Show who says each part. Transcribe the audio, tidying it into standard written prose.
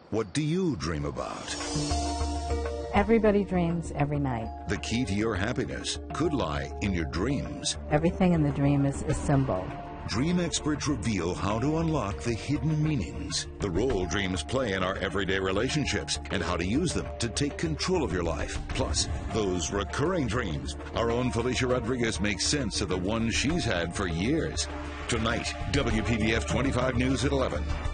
Speaker 1: What do you dream about?
Speaker 2: Everybody dreams every night.
Speaker 1: The key to your happiness could lie in your dreams.
Speaker 2: Everything in the dream is a symbol.
Speaker 1: Dream experts reveal how to unlock the hidden meanings, the role dreams play in our everyday relationships, and how to use them to take control of your life. Plus, those recurring dreams. Our own Felicia Rodriguez makes sense of the ones she's had for years. Tonight, WPBF 25 News at 11.